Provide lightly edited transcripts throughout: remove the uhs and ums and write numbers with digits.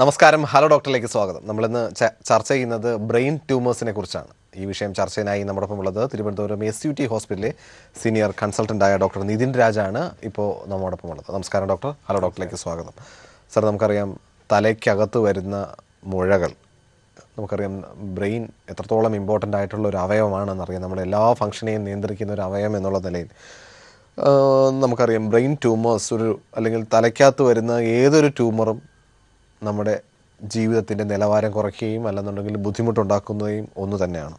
നമസ്കാരം ഹലോ ഡോക്ടറിലേക്ക് സ്വാഗതം. നമ്മളിന്ന് ചർച്ച ചെയ്യുന്നത് ബ്രെയിൻ ട്യൂമേഴ്സിനെ കുറിച്ചാണ്. ഈ വിഷയം ചർച്ചയിനായി നമ്മോടൊപ്പം ഉള്ളത് തിരുവനന്തപുരം SUT ഹോസ്പിറ്റലിലെ സീനിയർ കൺസൾട്ടൻ്റായ ഡോക്ടർ നിതിൻ രാജാണ് ഇപ്പോൾ നമ്മോടൊപ്പം ഉള്ളത്. നമസ്കാരം ഡോക്ടർ, ഹലോ ഡോക്ടറിലേക്ക് സ്വാഗതം. സർ, നമുക്കറിയാം തലയ്ക്കകത്ത് വരുന്ന മുഴകൾ, നമുക്കറിയാം ബ്രെയിൻ എത്രത്തോളം ഇമ്പോർട്ടൻ്റ് ആയിട്ടുള്ള ഒരു അവയവമാണെന്നറിയാം. നമ്മുടെ എല്ലാ ഫംഗ്ഷനെയും നിയന്ത്രിക്കുന്ന ഒരു അവയവം എന്നുള്ള നിലയിൽ നമുക്കറിയാം ബ്രെയിൻ ട്യൂമേഴ്സ് അല്ലെങ്കിൽ തലയ്ക്കകത്ത് വരുന്ന ഏതൊരു ട്യൂമറും നമ്മുടെ ജീവിതത്തിൻ്റെ നിലവാരം കുറയ്ക്കുകയും അല്ലെന്നുണ്ടെങ്കിൽ ബുദ്ധിമുട്ടുണ്ടാക്കുന്നതും ഒന്ന് തന്നെയാണ്.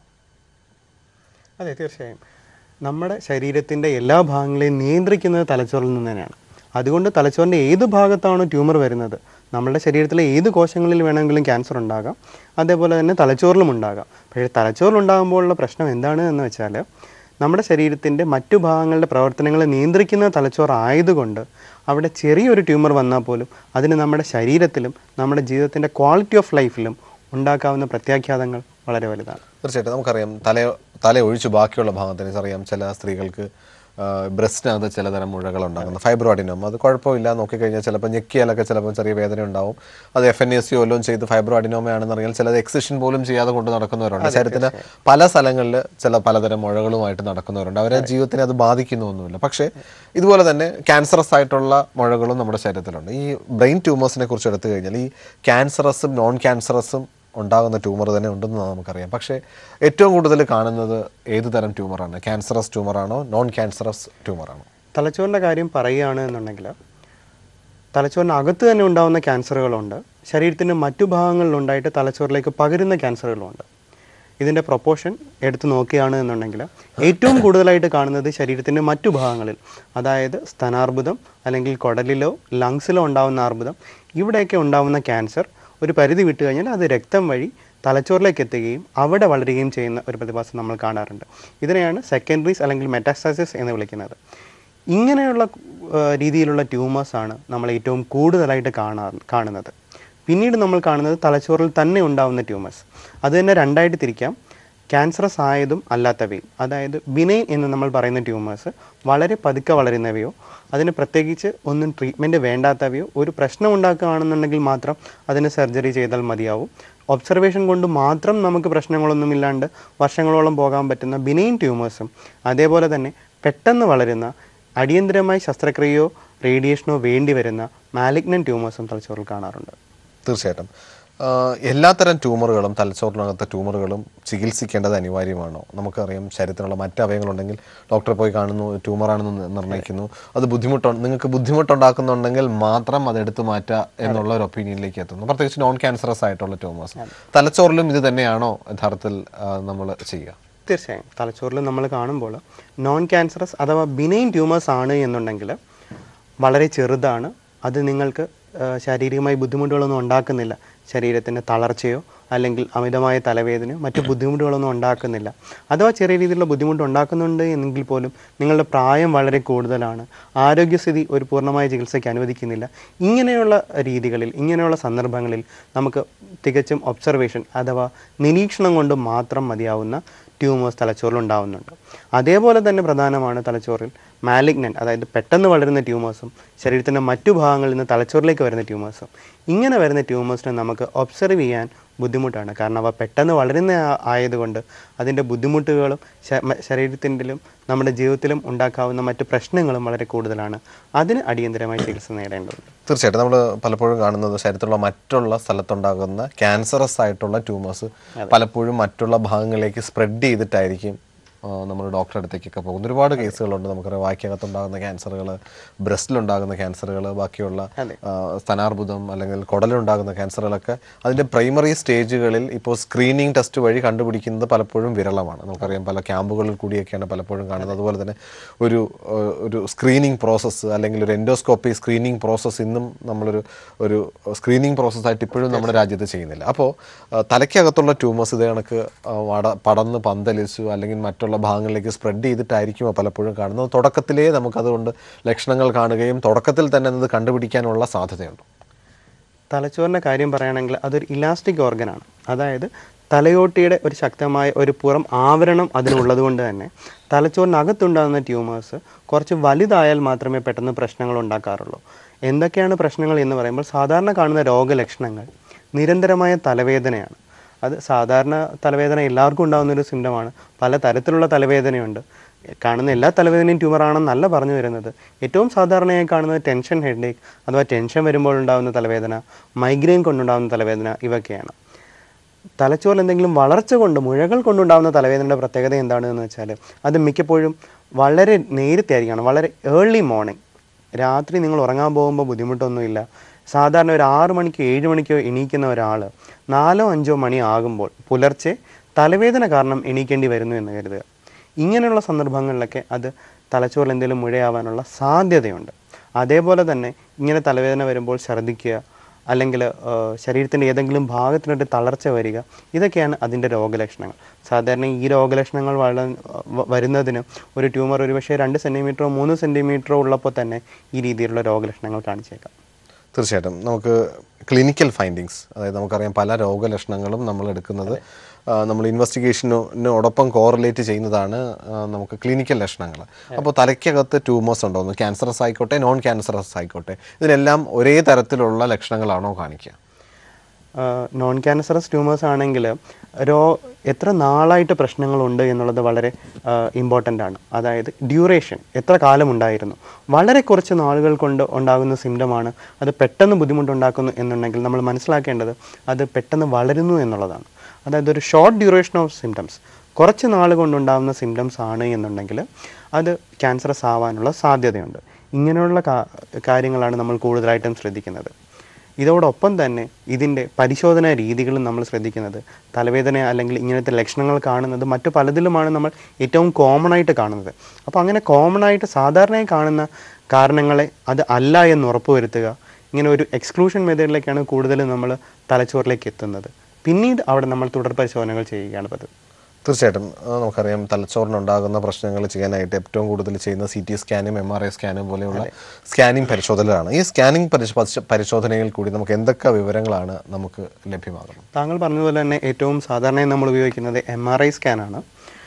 അതെ, തീർച്ചയായും നമ്മുടെ ശരീരത്തിൻ്റെ എല്ലാ ഭാഗങ്ങളെയും നിയന്ത്രിക്കുന്നത് തലച്ചോറിൽ നിന്ന് തന്നെയാണ്. അതുകൊണ്ട് തലച്ചോറിൻ്റെ ഏത് ഭാഗത്താണോ ട്യൂമർ വരുന്നത്, നമ്മുടെ ശരീരത്തിലെ ഏത് കോശങ്ങളിൽ വേണമെങ്കിലും ക്യാൻസർ ഉണ്ടാകാം, അതേപോലെ തന്നെ തലച്ചോറിലും ഉണ്ടാകാം. പക്ഷേ തലച്ചോറിലുണ്ടാകുമ്പോഴുള്ള പ്രശ്നം എന്താണ് എന്ന് വെച്ചാൽ, നമ്മുടെ ശരീരത്തിൻ്റെ മറ്റു ഭാഗങ്ങളുടെ പ്രവർത്തനങ്ങളെ നിയന്ത്രിക്കുന്ന തലച്ചോറായതുകൊണ്ട് അവിടെ ചെറിയൊരു ട്യൂമർ വന്നാൽ പോലും അതിന് നമ്മുടെ ശരീരത്തിലും നമ്മുടെ ജീവിതത്തിൻ്റെ ക്വാളിറ്റി ഓഫ് ലൈഫിലും ഉണ്ടാക്കാവുന്ന പ്രത്യാഘാതങ്ങൾ വളരെ വലുതാണ്. തീർച്ചയായിട്ടും നമുക്കറിയാം തല ഒഴിച്ച് ബാക്കിയുള്ള ഭാഗത്തിന് അറിയാം, ചില സ്ത്രീകൾക്ക് ബ്രസ്റ്റിനകത്ത് ചിലതരം മുഴകളുണ്ടാകുന്നു, ഫൈബ്രോയിഡിനോം. അത് കുഴപ്പമില്ല, നോക്കിക്കഴിഞ്ഞാൽ ചിലപ്പോൾ ഞെക്കിയാലൊക്കെ ചിലപ്പോൾ ചെറിയ വേദന ഉണ്ടാവും. അത് FNAC വല്ലതും ചെയ്ത് ഫൈബ്രോയിഡിനോമയാണെന്ന് അറിയാൽ ചിലത് എക്സിഷൻ പോലും ചെയ്യാതെ കൊണ്ട് നടക്കുന്നവരുണ്ട്. ശരീരത്തിന് പല സ്ഥലങ്ങളിൽ പലതരം മുഴകളുമായിട്ട് നടക്കുന്നവരുണ്ട്. അവരെ ജീവിതത്തിനെ അത് ബാധിക്കുന്നൊന്നുമില്ല. പക്ഷേ ഇതുപോലെ തന്നെ ക്യാൻസറസ് ആയിട്ടുള്ള മുഴകളും നമ്മുടെ ശരീരത്തിലുണ്ട്. ഈ ബ്രെയിൻ ട്യൂമേഴ്സിനെ കുറിച്ച് എടുത്തു കഴിഞ്ഞാൽ ഈ ക്യാൻസറസും നോൺ ക്യാൻസറസും ഉണ്ടാകുന്ന ട്യൂമർ തന്നെ ഉണ്ടെന്ന് നമുക്കറിയാം. പക്ഷേ ഏറ്റവും കൂടുതൽ കാണുന്നത് ഏത് തരം ട്യൂമറാണ്? ക്യാൻസറസ് ട്യൂമറാണോ നോൺ ക്യാൻസറസ് ട്യൂമറാണോ? തലച്ചോറിൻ്റെ കാര്യം പറയുകയാണ് എന്നുണ്ടെങ്കിൽ, തലച്ചോറിനകത്ത് തന്നെ ഉണ്ടാകുന്ന ക്യാൻസറുകളുണ്ട്, ശരീരത്തിൻ്റെ മറ്റു ഭാഗങ്ങളിലുണ്ടായിട്ട് തലച്ചോറിലേക്ക് പകരുന്ന ക്യാൻസറുകളുണ്ട്. ഇതിൻ്റെ പ്രൊപ്പോർഷൻ എടുത്ത് നോക്കുകയാണ് എന്നുണ്ടെങ്കിൽ ഏറ്റവും കൂടുതലായിട്ട് കാണുന്നത് ശരീരത്തിൻ്റെ മറ്റു ഭാഗങ്ങളിൽ, അതായത് സ്തനാർബുദം അല്ലെങ്കിൽ കുടലിലോ ലങ്സിലോ ഉണ്ടാകുന്ന അർബുദം, ഇവിടെയൊക്കെ ഉണ്ടാകുന്ന ക്യാൻസർ ഒരു പരിധി വിട്ട് കഴിഞ്ഞാൽ അത് രക്തം വഴി തലച്ചോറിലേക്ക് എത്തുകയും അവിടെ വളരുകയും ചെയ്യുന്ന ഒരു പ്രതിഭാസം നമ്മൾ കാണാറുണ്ട്. ഇതിനെയാണ് സെക്കൻഡറീസ് അല്ലെങ്കിൽ മെറ്റാസ്റ്റാസിസ് എന്ന് വിളിക്കുന്നത്. ഇങ്ങനെയുള്ള രീതിയിലുള്ള ട്യൂമേഴ്സാണ് നമ്മൾ ഏറ്റവും കൂടുതലായിട്ട് കാണുന്നത്. പിന്നീട് നമ്മൾ കാണുന്നത് തലച്ചോറിൽ തന്നെ ഉണ്ടാകുന്ന ട്യൂമേഴ്സ്. അത് തന്നെ രണ്ടായിട്ട് തിരിക്കാം, ക്യാൻസറസ് ആയതും അല്ലാത്തവയും. അതായത് ബിനൈൻ എന്ന് നമ്മൾ പറയുന്ന ട്യൂമേഴ്സ് വളരെ പതുക്കെ വളരുന്നവയോ അതിന് പ്രത്യേകിച്ച് ഒന്നും ട്രീറ്റ്മെൻറ്റ് വേണ്ടാത്തവയോ ഒരു പ്രശ്നം ഉണ്ടാക്കുകയാണെന്നുണ്ടെങ്കിൽ മാത്രം അതിന് സർജറി ചെയ്താൽ മതിയാവും. ഒബ്സർവേഷൻ കൊണ്ട് മാത്രം നമുക്ക് പ്രശ്നങ്ങളൊന്നുമില്ലാണ്ട് വർഷങ്ങളോളം പോകാൻ പറ്റുന്ന ബിനൈൻ ട്യൂമേഴ്സും, അതേപോലെ തന്നെ പെട്ടെന്ന് വളരുന്ന അടിയന്തരമായി ശസ്ത്രക്രിയയോ റേഡിയേഷനോ വേണ്ടി വരുന്ന മാലിഗ്നൻ്റ് ട്യൂമേഴ്സും തലച്ചോറിൽ കാണാറുണ്ട്. തീർച്ചയായിട്ടും എല്ലാത്തരം ട്യൂമറുകളും തലച്ചോറിനകത്തെ ട്യൂമറുകളും ചികിത്സിക്കേണ്ടത് അനിവാര്യമാണോ? നമുക്കറിയാം ശരീരത്തിനുള്ള മറ്റ് അവയവങ്ങളുണ്ടെങ്കിൽ ഡോക്ടറെ പോയി കാണുന്നു, ട്യൂമറാണെന്ന് നിർണ്ണയിക്കുന്നു. അത് നിങ്ങൾക്ക് ബുദ്ധിമുട്ടുണ്ടാക്കുന്നുണ്ടെങ്കിൽ മാത്രം അതെടുത്ത് മാറ്റുക എന്നുള്ള ഒരു ഒപ്പീനിയനിലേക്ക് എത്തുന്നു. പ്രത്യേകിച്ച് നോൺ ക്യാൻസറസ് ആയിട്ടുള്ള ട്യൂമേഴ്സ്. തലച്ചോറിലും ഇത് തന്നെയാണോ യഥാർത്ഥത്തിൽ നമ്മൾ ചെയ്യുക? തീർച്ചയായും തലച്ചോറിൽ നമ്മൾ കാണുമ്പോൾ നോൺ ക്യാൻസറസ് അഥവാ ബിനൈൻ ട്യൂമേഴ്സ് ആണ് എന്നുണ്ടെങ്കിൽ വളരെ ചെറുതാണ്, അത് നിങ്ങൾക്ക് ശാരീരികമായി ബുദ്ധിമുട്ടുകളൊന്നും ഉണ്ടാക്കുന്നില്ല, ശരീരത്തിൻ്റെ തളർച്ചയോ അല്ലെങ്കിൽ അമിതമായ തലവേദനയോ മറ്റു ബുദ്ധിമുട്ടുകളൊന്നും ഉണ്ടാക്കുന്നില്ല. അഥവാ ചെറിയ രീതിയിലുള്ള ബുദ്ധിമുട്ട് ഉണ്ടാക്കുന്നുണ്ട് എങ്കിൽ പോലും നിങ്ങളുടെ പ്രായം വളരെ കൂടുതലാണ്, ആരോഗ്യസ്ഥിതി ഒരു പൂർണ്ണമായ ചികിത്സയ്ക്ക് അനുവദിക്കുന്നില്ല. ഇങ്ങനെയുള്ള രീതികളിൽ, ഇങ്ങനെയുള്ള സന്ദർഭങ്ങളിൽ നമുക്ക് തികച്ചും ഒബ്സർവേഷൻ അഥവാ നിരീക്ഷണം കൊണ്ട് മാത്രം മതിയാവുന്ന ട്യൂമേഴ്സ് തലച്ചോറിൽ ഉണ്ടാവുന്നുണ്ട്. അതേപോലെ തന്നെ പ്രധാനമാണ് തലച്ചോറിൽ മാലിഗ്നൻ്റ്, അതായത് പെട്ടെന്ന് വളരുന്ന ട്യൂമേഴ്സും ശരീരത്തിൻ്റെ മറ്റു ഭാഗങ്ങളിൽ നിന്ന് തലച്ചോറിലേക്ക് വരുന്ന ട്യൂമേഴ്സും. ഇങ്ങനെ വരുന്ന ട്യൂമേഴ്സിനെ നമുക്ക് ഒബ്സർവ് ചെയ്യാൻ ബുദ്ധിമുട്ടാണ്. കാരണം അവ പെട്ടെന്ന് വളരുന്ന ആയതുകൊണ്ട് അതിൻ്റെ ബുദ്ധിമുട്ടുകളും ശരീരത്തിൻ്റെലും നമ്മുടെ ജീവിതത്തിലും ഉണ്ടാക്കാവുന്ന മറ്റു പ്രശ്നങ്ങളും വളരെ കൂടുതലാണ്. അതിന് അടിയന്തരമായി ചികിത്സ നേടേണ്ടതുണ്ട്. തീർച്ചയായിട്ടും നമ്മൾ പലപ്പോഴും കാണുന്നത് ശരീരത്തിലുള്ള മറ്റുള്ള സ്ഥലത്തുണ്ടാകുന്ന ക്യാൻസറസ് ആയിട്ടുള്ള ട്യൂമേഴ്സ് പലപ്പോഴും മറ്റുള്ള ഭാഗങ്ങളിലേക്ക് സ്പ്രെഡ് ചെയ്തിട്ടായിരിക്കും നമ്മൾ ഡോക്ടറെ അടുത്തേക്കൊക്കെ പോകുന്നത്. ഒരുപാട് കേസുകളുണ്ട്. നമുക്കറിയാം വായ്ക്കകത്തുണ്ടാകുന്ന ക്യാൻസറുകൾ, ബ്രസ്റ്റിലുണ്ടാകുന്ന ക്യാൻസറുകൾ, ബാക്കിയുള്ള സ്തനാർബുദം അല്ലെങ്കിൽ കുടലുണ്ടാകുന്ന ക്യാൻസറുകളൊക്കെ അതിൻ്റെ പ്രൈമറി സ്റ്റേജുകളിൽ ഇപ്പോൾ സ്ക്രീനിങ് ടെസ്റ്റ് വഴി കണ്ടുപിടിക്കുന്നത് പലപ്പോഴും വിരളമാണ്. നമുക്കറിയാം പല ക്യാമ്പുകളിൽ കൂടിയൊക്കെയാണ് പലപ്പോഴും കാണുന്നത്. അതുപോലെ തന്നെ ഒരു സ്ക്രീനിങ് പ്രോസസ്സ് അല്ലെങ്കിൽ ഒരു എൻഡോസ്കോപ്പി സ്ക്രീനിങ് പ്രോസസ്സ് ഇന്നും ഒരു സ്ക്രീനിങ് പ്രോസസ്സായിട്ട് ഇപ്പോഴും നമ്മുടെ രാജ്യത്ത് ചെയ്യുന്നില്ല. അപ്പോൾ തലയ്ക്കകത്തുള്ള ട്യൂമേഴ്സ് ഇതേ കണക്ക് പടർന്ന് പന്തലിച്ചു അല്ലെങ്കിൽ മറ്റുള്ള ഭാഗങ്ങളിലേക്ക് സ്പ്രെഡ് ചെയ്തിട്ടായിരിക്കും പലപ്പോഴും കാണുന്നത്. തുടക്കത്തിലേ നമുക്കതുകൊണ്ട് ലക്ഷണങ്ങൾ കാണുകയും തുടക്കത്തിൽ തന്നെ അത് കണ്ടുപിടിക്കാനുള്ള സാധ്യതയുണ്ട്. തലച്ചോറിൻ്റെ കാര്യം പറയുകയാണെങ്കിൽ അതൊരു ഇലാസ്റ്റിക് ഓർഗനാണ്. അതായത് തലയോട്ടിയുടെ ഒരു ശക്തമായ ഒരു പുറം ആവരണം അതിനുള്ളത് കൊണ്ട് തന്നെ തലച്ചോറിനകത്തുണ്ടാകുന്ന ട്യൂമേഴ്സ് കുറച്ച് വലുതായാൽ മാത്രമേ പെട്ടെന്ന് പ്രശ്നങ്ങൾ ഉണ്ടാക്കാറുള്ളൂ. എന്തൊക്കെയാണ് പ്രശ്നങ്ങൾ എന്ന് പറയുമ്പോൾ സാധാരണ കാണുന്ന രോഗലക്ഷണങ്ങൾ നിരന്തരമായ തലവേദനയാണ്. അത് സാധാരണ തലവേദന എല്ലാവർക്കും ഉണ്ടാകുന്നൊരു സിംറ്റമാണ്. പല തരത്തിലുള്ള തലവേദനയുണ്ട്. കാണുന്ന എല്ലാ തലവേദനയും ട്യൂമറാണെന്നല്ല പറഞ്ഞു വരുന്നത്. ഏറ്റവും സാധാരണയായി കാണുന്നത് ടെൻഷൻ ഹെഡേക്ക് അഥവാ ടെൻഷൻ വരുമ്പോൾ ഉണ്ടാകുന്ന തലവേദന, മൈഗ്രെയിൻ കൊണ്ടുണ്ടാകുന്ന തലവേദന ഇവയൊക്കെയാണ്. തലച്ചോറിൽ എന്തെങ്കിലും വളർച്ച കൊണ്ട് മുഴകൾ കൊണ്ടുണ്ടാകുന്ന തലവേദനയുടെ പ്രത്യേകത എന്താണെന്ന് വെച്ചാൽ അത് മിക്കപ്പോഴും വളരെ നേരത്തെ ആയിരിക്കണം, വളരെ ഏർലി മോർണിംഗ്. രാത്രി നിങ്ങൾ ഉറങ്ങാൻ പോകുമ്പോൾ ബുദ്ധിമുട്ടൊന്നുമില്ല. സാധാരണ ഒരു 6 മണിക്കോ 7 മണിക്കോ എണീക്കുന്ന ഒരാൾ 4-5 മണി ആകുമ്പോൾ പുലർച്ചെ തലവേദന കാരണം എണീക്കേണ്ടി വരുന്നു എന്ന് കരുതുക. ഇങ്ങനെയുള്ള സന്ദർഭങ്ങളിലൊക്കെ അത് തലച്ചോറിൽ എന്തെങ്കിലും മുഴയാവാനുള്ള സാധ്യതയുണ്ട്. അതേപോലെ തന്നെ ഇങ്ങനെ തലവേദന വരുമ്പോൾ ഛർദ്ദിക്കുക, അല്ലെങ്കിൽ ശരീരത്തിൻ്റെ ഏതെങ്കിലും ഭാഗത്തിനൊരു തളർച്ച വരിക, ഇതൊക്കെയാണ് അതിൻ്റെ രോഗലക്ഷണങ്ങൾ. സാധാരണ ഈ രോഗലക്ഷണങ്ങൾ വരുന്നതിന് ഒരു ട്യൂമർ ഒരുപക്ഷെ 2 സെൻറ്റിമീറ്ററോ 3 സെൻറ്റിമീറ്ററോ ഉള്ളപ്പോൾ തന്നെ ഈ രീതിയിലുള്ള രോഗലക്ഷണങ്ങൾ കാണിച്ചേക്കാം. തീർച്ചയായിട്ടും നമുക്ക് ക്ലിനിക്കൽ ഫൈൻഡിങ്സ്, അതായത് നമുക്കറിയാം പല രോഗലക്ഷണങ്ങളും നമ്മൾ എടുക്കുന്നത് നമ്മൾ ഇൻവെസ്റ്റിഗേഷനോടൊപ്പം കോറിലേറ്റ് ചെയ്യുന്നതാണ് നമുക്ക് ക്ലിനിക്കൽ ലക്ഷണങ്ങൾ. അപ്പോൾ തലയ്ക്കകത്ത് ട്യൂമേഴ്സ് ഉണ്ടോയെന്ന്, ക്യാൻസറസ് ആയിക്കോട്ടെ നോൺ ക്യാൻസറസ് ആയിക്കോട്ടെ, ഇതിനെല്ലാം ഒരേ തരത്തിലുള്ള ലക്ഷണങ്ങളാണോ കാണിക്കുക? നോൺ ക്യാൻസറസ് ട്യൂമേഴ്സ് ആണെങ്കിൽ എത്ര നാളായിട്ട് പ്രശ്നങ്ങളുണ്ട് എന്നുള്ളത് വളരെ ഇമ്പോർട്ടൻ്റ് ആണ്. അതായത് ഡ്യൂറേഷൻ, എത്ര കാലം ഉണ്ടായിരുന്നു. വളരെ കുറച്ച് നാളുകൾ കൊണ്ട് ഉണ്ടാകുന്ന സിംറ്റമാണ് അത് പെട്ടെന്ന് ബുദ്ധിമുട്ടുണ്ടാക്കുന്നു എന്നുണ്ടെങ്കിൽ നമ്മൾ മനസ്സിലാക്കേണ്ടത് അത് പെട്ടെന്ന് വളരുന്നു എന്നുള്ളതാണ്. അതായത് ഒരു ഷോർട്ട് ഡ്യൂറേഷൻ ഓഫ് സിംറ്റംസ്, കുറച്ച് നാൾ കൊണ്ടുണ്ടാകുന്ന സിംറ്റംസ് ആണ് എന്നുണ്ടെങ്കിൽ അത് ക്യാൻസറസ് ആവാനുള്ള സാധ്യതയുണ്ട്. ഇങ്ങനെയുള്ള കാര്യങ്ങളാണ് നമ്മൾ കൂടുതലായിട്ടും ശ്രദ്ധിക്കുന്നത്. ഇതോടൊപ്പം തന്നെ ഇതിൻ്റെ പരിശോധനാ രീതികളും നമ്മൾ ശ്രദ്ധിക്കുന്നത്. തലവേദന അല്ലെങ്കിൽ ഇങ്ങനത്തെ ലക്ഷണങ്ങൾ കാണുന്നത് മറ്റു പലതിലുമാണ് നമ്മൾ ഏറ്റവും കോമൺ ആയിട്ട് കാണുന്നത്. അപ്പോൾ അങ്ങനെ കോമൺ ആയിട്ട് സാധാരണയായി കാണുന്ന കാരണങ്ങളെ അത് അല്ല എന്ന് ഉറപ്പുവരുത്തുക. ഇങ്ങനെ ഒരു എക്സ്ക്ലൂഷൻ മെത്തേഡിലേക്കാണ് കൂടുതലും നമ്മൾ തലച്ചോറിലേക്ക് എത്തുന്നത്. പിന്നീട് അവിടെ നമ്മൾ തുടർ പരിശോധനകൾ ചെയ്യുകയാണ് പതിവ്. തീർച്ചയായിട്ടും നമുക്കറിയാം തലച്ചോറിനുണ്ടാകുന്ന പ്രശ്നങ്ങൾ ചെയ്യാനായിട്ട് ഏറ്റവും കൂടുതൽ ചെയ്യുന്ന CT സ്കാനും MRI സ്കാനും പോലെയുള്ള സ്കാനിങ് പരിശോധനകളാണ്. ഈ സ്കാനിങ് പരിശോധനയിൽ കൂടി നമുക്ക് എന്തൊക്കെ വിവരങ്ങളാണ് നമുക്ക് ലഭ്യമാകുന്നത്? താങ്കൾ പറഞ്ഞതുപോലെ തന്നെ ഏറ്റവും സാധാരണയായി നമ്മൾ ഉപയോഗിക്കുന്നത് MRI സ്കാനാണ്.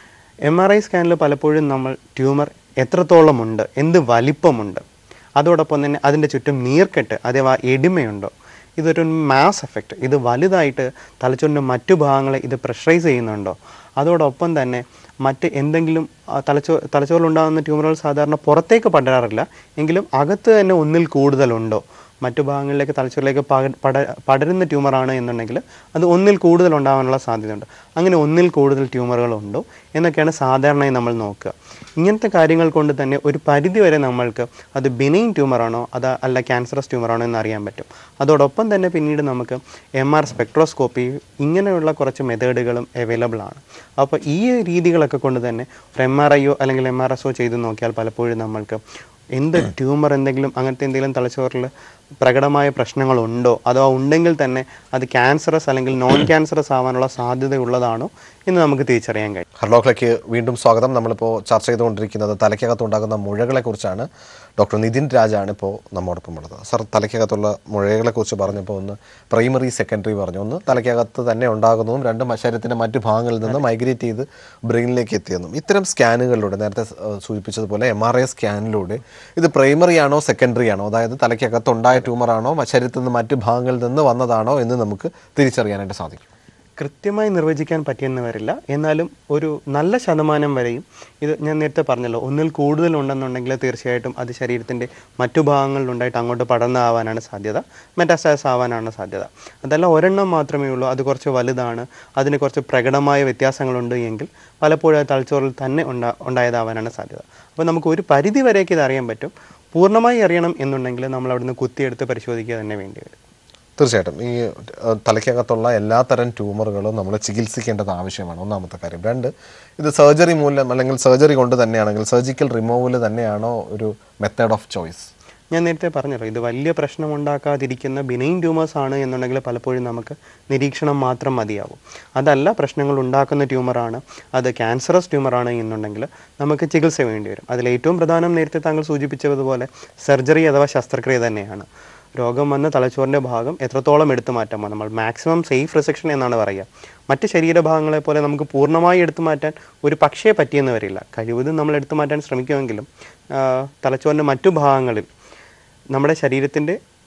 MRI സ്കാനിൽ പലപ്പോഴും നമ്മൾ ട്യൂമർ എത്രത്തോളം ഉണ്ട്, എന്ത് വലിപ്പമുണ്ട്, അതോടൊപ്പം തന്നെ അതിൻ്റെ ചുറ്റും നീർക്കെട്ട് അഥവാ എഡിമയുണ്ടോ, ഇതൊരു മാസ് എഫക്റ്റ്, ഇത് വലുതായിട്ട് തലച്ചോറിൻ്റെ മറ്റു ഭാഗങ്ങളെ ഇത് പ്രഷറൈസ് ചെയ്യുന്നുണ്ടോ, അതോടൊപ്പം തന്നെ മറ്റ് എന്തെങ്കിലും തലച്ചോറിലുണ്ടാകുന്ന ട്യൂമറുകൾ സാധാരണ പുറത്തേക്ക് പടരാറില്ല, എങ്കിലും അകത്ത് തന്നെ ഒന്നിൽ കൂടുതലുണ്ടോ, മറ്റു ഭാഗങ്ങളിലേക്ക് തലച്ചോറിലേക്ക് പടരുന്ന ട്യൂമറാണ് എന്നുണ്ടെങ്കിൽ അത് ഒന്നിൽ കൂടുതൽ ഉണ്ടാകാനുള്ള സാധ്യതയുണ്ട്. അങ്ങനെ ഒന്നിൽ കൂടുതൽ ട്യൂമറുകളുണ്ടോ എന്നൊക്കെയാണ് സാധാരണയായി നമ്മൾ നോക്കുക. ഇങ്ങനത്തെ കാര്യങ്ങൾ കൊണ്ട് തന്നെ ഒരു പരിധി വരെ നമ്മൾക്ക് അത് ബിനൈൻ ട്യൂമറാണോ അല്ല ക്യാൻസറസ് ട്യൂമറാണോ എന്ന് അറിയാൻ പറ്റും. അതോടൊപ്പം തന്നെ പിന്നീട് നമുക്ക് MR സ്പെക്ട്രോസ്കോപ്പി ഇങ്ങനെയുള്ള കുറച്ച് മെത്തേഡുകളും അവൈലബിൾ ആണ്. അപ്പോൾ ഈ രീതികളൊക്കെ കൊണ്ട് തന്നെ ഒരു MRIയോ അല്ലെങ്കിൽ MRSO ചെയ്ത് നോക്കിയാൽ പലപ്പോഴും നമ്മൾക്ക് എന്ത് ട്യൂമർ എന്തെങ്കിലും അങ്ങനത്തെ എന്തെങ്കിലും തലച്ചോറിൽ പ്രകടമായ പ്രശ്നങ്ങളുണ്ടോ, അഥവാ ഉണ്ടെങ്കിൽ തന്നെ അത് ക്യാൻസറസ് അല്ലെങ്കിൽ നോൺ ക്യാൻസറസ് ആവാനുള്ള സാധ്യതയുള്ളതാണോ എന്ന് നമുക്ക് തിരിച്ചറിയാൻ കഴിയും. ഹർലോക്കിലേക്ക് വീണ്ടും സ്വാഗതം. നമ്മളിപ്പോൾ ചർച്ച ചെയ്തുകൊണ്ടിരിക്കുന്നത് തലയ്ക്കകത്തുണ്ടാകുന്ന മുഴകളെക്കുറിച്ചാണ്. ഡോക്ടർ നിതിൻ രാജാണ് ഇപ്പോൾ നമ്മോടൊപ്പം ഉള്ളത്. സർ, തലയ്ക്കകത്തുള്ള മുഴകളെക്കുറിച്ച് പറഞ്ഞപ്പോൾ ഒന്ന് പ്രൈമറി സെക്കൻഡറി പറഞ്ഞു, ഒന്ന് തലയ്ക്കകത്ത് തന്നെ ഉണ്ടാകുന്നതും രണ്ട് ശരീരത്തിൻ്റെ മറ്റു ഭാഗങ്ങളിൽ നിന്ന് മൈഗ്രേറ്റ് ചെയ്ത് ബ്രെയിനിലേക്ക് എത്തിയെന്നും, ഇത്തരം സ്കാനുകളിലൂടെ നേരത്തെ സൂചിപ്പിച്ചതുപോലെ MRI സ്കാനിലൂടെ ഇത് പ്രൈമറി ആണോ സെക്കൻഡറി ആണോ, അതായത് തലയ്ക്കകത്തുണ്ടായ ട്യൂമറാണോ ശരീരത്തിൽ നിന്ന് മറ്റു ഭാഗങ്ങളിൽ നിന്ന് വന്നതാണോ എന്ന് നമുക്ക് തിരിച്ചറിയാനായിട്ട് സാധിക്കും? കൃത്യമായി നിർവചിക്കാൻ പറ്റിയെന്ന് വരില്ല, എന്നാലും ഒരു നല്ല ശതമാനം വരെയും ഇത് ഞാൻ നേരത്തെ പറഞ്ഞല്ലോ, ഒന്നിൽ കൂടുതലുണ്ടെന്നുണ്ടെങ്കിൽ തീർച്ചയായിട്ടും അത് ശരീരത്തിൻ്റെ മറ്റു ഭാഗങ്ങളിലുണ്ടായിട്ട് അങ്ങോട്ട് പടർന്നാവാനാണ് സാധ്യത, മെറ്റാസ്റ്റാസ് ആവാനാണ് സാധ്യത. അതല്ല ഒരെണ്ണം മാത്രമേ ഉള്ളൂ, അത് കുറച്ച് വലുതാണ്, അതിന് കുറച്ച് പ്രകടമായ വ്യത്യാസങ്ങളുണ്ട് എങ്കിൽ പലപ്പോഴും തലച്ചോറിൽ തന്നെ ഉണ്ടായതാവാനാണ് സാധ്യത. അപ്പോൾ നമുക്ക് ഒരു പരിധി വരെയൊക്കെ ഇത് അറിയാൻ പറ്റും. പൂർണ്ണമായി അറിയണം എന്നുണ്ടെങ്കിൽ നമ്മൾ അവിടുന്ന് കുത്തിയെടുത്ത് പരിശോധിക്കുക തന്നെ വേണ്ടി വരും. തീർച്ചയായിട്ടും ഈ തലയ്ക്കകത്തുള്ള എല്ലാ തരം ട്യൂമറുകളും നമ്മൾ ചികിത്സിക്കേണ്ടത് ആവശ്യമാണ്, ഒന്നാമത്തെ കാര്യം. രണ്ട്, ഇത് സർജറി മൂലം അല്ലെങ്കിൽ സർജറി കൊണ്ട് തന്നെയാണെങ്കിൽ സർജിക്കൽ റിമൂവൽ തന്നെയാണോ ഒരു മെത്തേഡ് ഓഫ് ചോയ്സ്? ഞാൻ നേരത്തെ പറഞ്ഞല്ലോ, ഇത് വലിയ പ്രശ്നം ഉണ്ടാക്കാതിരിക്കുന്ന ബിനൈൻ ട്യൂമേഴ്സ് ആണ് എന്നുണ്ടെങ്കിൽ പലപ്പോഴും നമുക്ക് നിരീക്ഷണം മാത്രം മതിയാവും. അതല്ല പ്രശ്നങ്ങൾ ഉണ്ടാക്കുന്ന ട്യൂമറാണ്, അത് ക്യാൻസറസ് ട്യൂമറാണ് എന്നുണ്ടെങ്കിൽ നമുക്ക് ചികിത്സ വേണ്ടി വരും. അതിലേറ്റവും പ്രധാനം നേരത്തെ താങ്കൾ സൂചിപ്പിച്ചതുപോലെ സർജറി അഥവാ ശസ്ത്രക്രിയ തന്നെയാണ്. രോഗം വന്ന തലച്ചോറിൻ്റെ ഭാഗം എത്രത്തോളം എടുത്തു മാറ്റാമോ, നമ്മൾ മാക്സിമം സേഫ് റിസെക്ഷൻ എന്നാണ് പറയുക. മറ്റ് ശരീരഭാഗങ്ങളെ പോലെ നമുക്ക് പൂർണ്ണമായി എടുത്തു മാറ്റാൻ ഒരു പക്ഷേ പറ്റിയെന്ന് വരില്ല. കഴിവതും നമ്മൾ എടുത്തു മാറ്റാൻ ശ്രമിക്കുമെങ്കിലും തലച്ചോറിൻ്റെ മറ്റു ഭാഗങ്ങളിൽ നമ്മുടെ ശരീരത്തിൻ്റെ